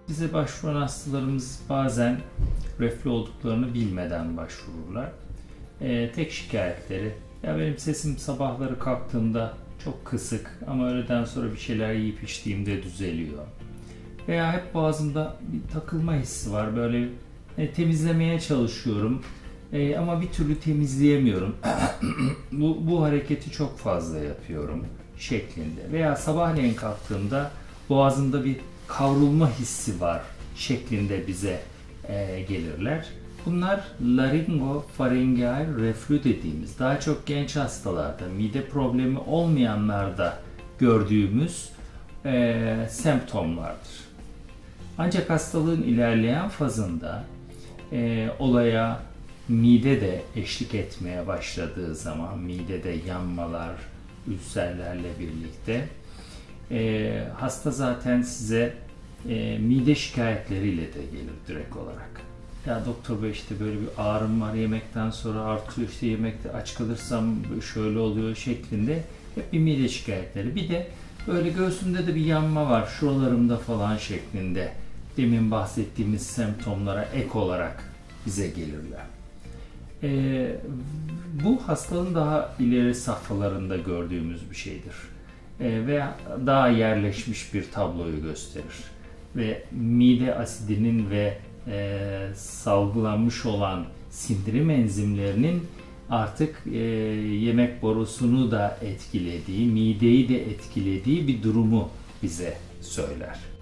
Bize başvuran hastalarımız bazen reflü olduklarını bilmeden başvururlar. Tek şikayetleri, ya benim sesim sabahları kalktığımda çok kısık ama öğleden sonra bir şeyler yiyip içtiğimde düzeliyor. Veya hep boğazımda bir takılma hissi var, böyle temizlemeye çalışıyorum ama bir türlü temizleyemiyorum. bu hareketi çok fazla yapıyorum şeklinde. Veya sabahleyin kalktığımda boğazımda bir kavrulma hissi var şeklinde bize gelirler. Bunlar laringofarengeal reflü dediğimiz, daha çok genç hastalarda, mide problemi olmayanlarda gördüğümüz semptomlardır. Ancak hastalığın ilerleyen fazında olaya mide de eşlik etmeye başladığı zaman, midede yanmalar, ülserlerle birlikte hasta zaten size mide şikayetleriyle de gelir direkt olarak. Ya doktor bey, işte böyle bir ağrım var, yemekten sonra artıyor, işte yemekte aç kalırsam şöyle oluyor şeklinde hep bir mide şikayetleri. Bir de böyle göğsümde de bir yanma var, şuralarımda falan şeklinde demin bahsettiğimiz semptomlara ek olarak bize gelirler. Bu hastalığın daha ileri safhalarında gördüğümüz bir şeydir. Ve daha yerleşmiş bir tabloyu gösterir. Ve mide asidinin ve salgılanmış olan sindirim enzimlerinin artık yemek borusunu da etkilediği, mideyi de etkilediği bir durumu bize söyler.